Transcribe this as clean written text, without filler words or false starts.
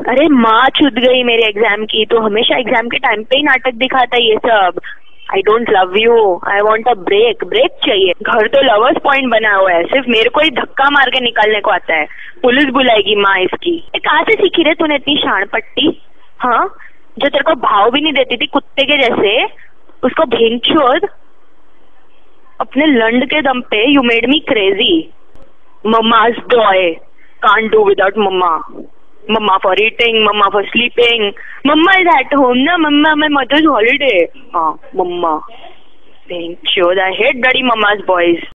अरे माँ छूट गई मेरे एग्जाम की, तो हमेशा एग्जाम के टाइम पे ही नाटक दिखाता है ये सब। I don't love you, I want a break. Break चाहिए। घर तो लवर्स पॉइंट बना हुआ है, सिर्फ मेरे को ही धक्का मार के निकालने को आता है। पुलिस बुलाएगी माँ इसकी। कहाँ से सीखी रे तूने इतनी शान पट्टी? हाँ, जो तेरे को भाव भी नहीं देती थी कुत्ते के जैसे, उसको भेंचोद अपने लंड के दम पे यू मेड मी क्रेजी। मम्मा's boy, can't do without mama. Mama for eating, mama for sleeping. Mama is at home na, mama my mother's holiday. हाँ, mama. Thank you. I hate bloody mama's boys.